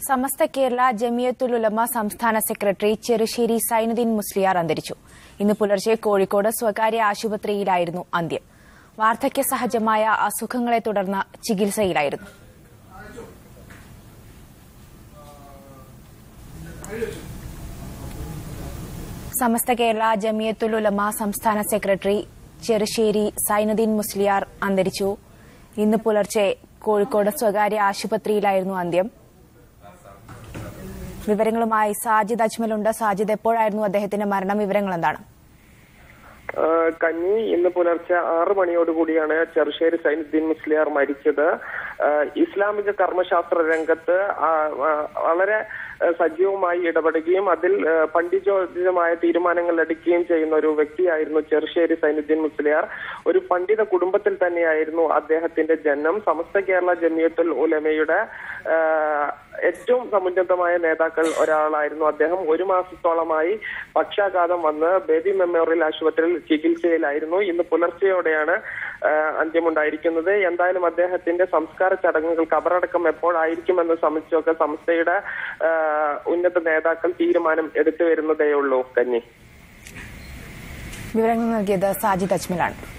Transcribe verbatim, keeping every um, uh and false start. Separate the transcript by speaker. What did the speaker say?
Speaker 1: സമസ്ത കേരള ജമിയത്തുൽ ഉലമ സംസ്ഥാന സെക്രട്ടറി ചെറുശ്ശേരി സൈനുദ്ദീൻ മുസ്ലിയാർ അന്തരിച്ചു. ഇന്ന് പുലർച്ചെ കോഴിക്കോട് സ്വകാര്യ ആശുപത്രിയിലായിരുന്നു അന്ത്യം. വാർദ്ധക്യ സഹജമായ അസുഖങ്ങളെ തുടർന്ന് ചികിത്സയിലായിരുന്നു. സമസ്ത കേരള ജമിയത്തുൽ ഉലമ സംസ്ഥാന സെക്രട്ടറി ചെറുശ്ശേരി സൈനുദ്ദീൻ മുസ്ലിയാർ അന്തരിച്ചു. ഇന്ന് പുലർച്ചെ കോഴിക്കോട് സ്വകാര്യ ആശുപത്രിയിലായിരുന്നു അന്ത്യം. വിവരങ്ങളുമായി സാജിദ് അജ്മലുണ്ട്. സാജിദ്, എപ്പോഴായിരുന്നു അദ്ദേഹത്തിന്റെ മരണം? വിവരങ്ങൾ എന്താണ്?
Speaker 2: കന്നി ഇന്ന് പുലർച്ചെ ആറ് മണിയോടുകൂടിയാണ് ചെറുശ്ശേരി സൈനുദ്ദീൻ മുസ്ലിയാർ മരിച്ചത്. ഇസ്ലാമിക കർമ്മശാസ്ത്ര രംഗത്ത് വളരെ സജീവമായി ഇടപെടുകയും അതിൽ പണ്ഡിതോചിതമായ തീരുമാനങ്ങൾ എടുക്കുകയും ചെയ്യുന്ന ഒരു വ്യക്തിയായിരുന്നു ചെറുശ്ശേരി സൈനുദ്ദീൻ മുസ്ലിയാർ. ഒരു പണ്ഡിത കുടുംബത്തിൽ തന്നെയായിരുന്നു അദ്ദേഹത്തിന്റെ ജന്മം. സമസ്ത കേരള ജമിയത്തുൽ ഉലമയുടെ ഏറ്റവും സമുന്നതമായ നേതാക്കൾ ഒരാളായിരുന്നു അദ്ദേഹം. ഒരു മാസത്തോളമായി പക്ഷാഘാതം വന്ന് ബേബി മെമ്മോറിയൽ ആശുപത്രിയിൽ ചികിത്സയിലായിരുന്നു. ഇന്ന് പുലർച്ചെയോടെയാണ് അന്ത്യമുണ്ടായിരിക്കുന്നത്. എന്തായാലും അദ്ദേഹത്തിന്റെ സംസ്കാര ചടങ്ങുകൾ, ഖബറടക്കം എപ്പോഴായിരിക്കുമെന്ന് സംബന്ധിച്ചൊക്കെ സംസ്ഥയുടെ ഉന്നത നേതാക്കൾ തീരുമാനം എടുത്തു വരുന്നതേയുള്ളൂ. കന്നി,
Speaker 1: വിവരങ്ങൾ നൽകിയത് സാജിദ് അജ്മലാണ്.